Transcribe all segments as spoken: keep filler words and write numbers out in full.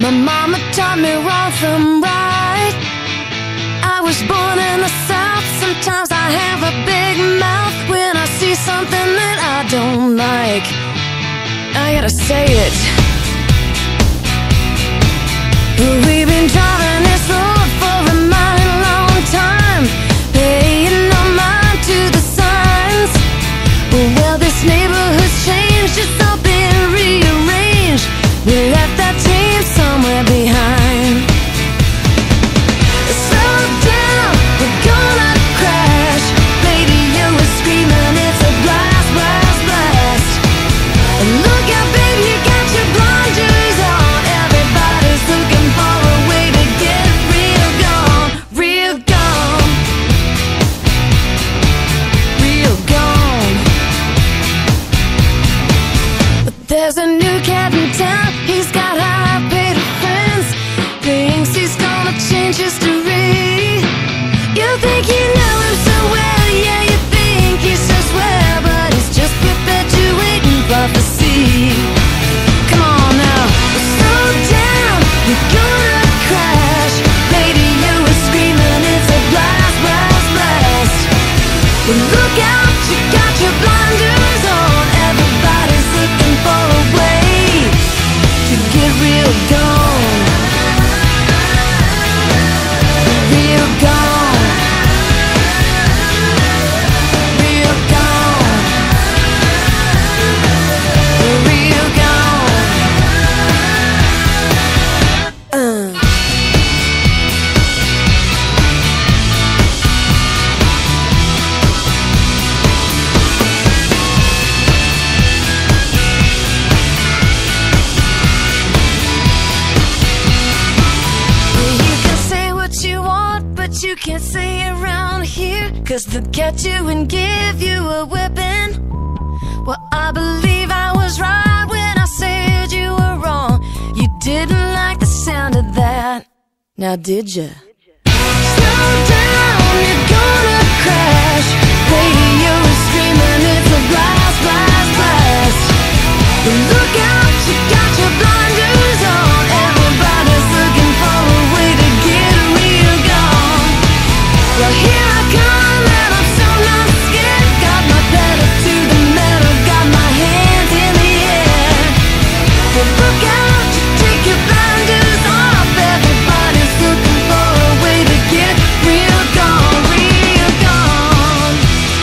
My mama taught me wrong from right. I was born in the South. Sometimes I have a big mouth when I see something that I don't like. I gotta say it. We've been driving this road for a mighty long time, paying no mind to the signs. Well, this neighborhood's changed, it's all been rearranged. We left that team somewhere behind. Slow down, we're gonna crash. Radio is screaming, it's a blast, blast, blast. Look out, baby, you got your blinders on. Everybody's looking for a way to get real gone, real gone, real gone. But there's a new cat in town. He's got high-paid friends. Thinks he's gonna change history. You think you know him so well, yeah, you think he's so swell, but he's just perpetuating prophecy. Come on now, slow down, you're gonna crash. Radio is screaming, it's a blast, blast, blast. Well, look out, you got your blinders on. Everybody's looking for a way to get real gone, real gone, real gone, real gone. Uh. You can say what you want, but you can't say it around here, 'cause they'll catch you and give you a whipping. Well, I believe I was right when I said you were wrong. You didn't like the sound of that, now did ya? Slow down, you're gonna crash. Radio is screaming, it's a blast, blast, blast. Look out, you got your blinders on. Everybody's looking for a way to get real gone. Well, here I come, and I'm so not scared. Got my pedal to the metal, got my hands in the air. Well, look out, you take your blinders off. Everybody's looking for a way to get real gone, real gone,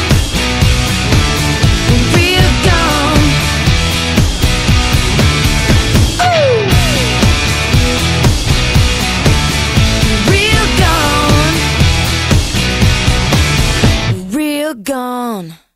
real gone. Ooh. Real gone, real gone.